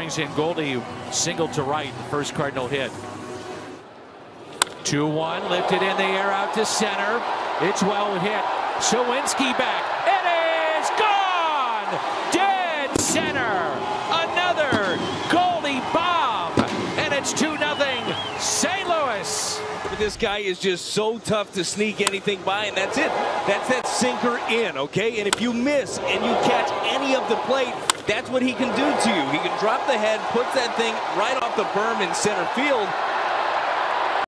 brings in Goldie, single to right, the first Cardinal hit. 2-1, lifted in the air out to center. It's well hit. Sawinski back. It is gone! Dead center! Another Goldie bomb! And it's 2-0 St. Louis. This guy is just so tough to sneak anything by, and that's it. That's that sinker in, okay? And if you miss and you catch any of the plate, that's what he can do to you. He can drop the head, puts that thing right off the berm in center field,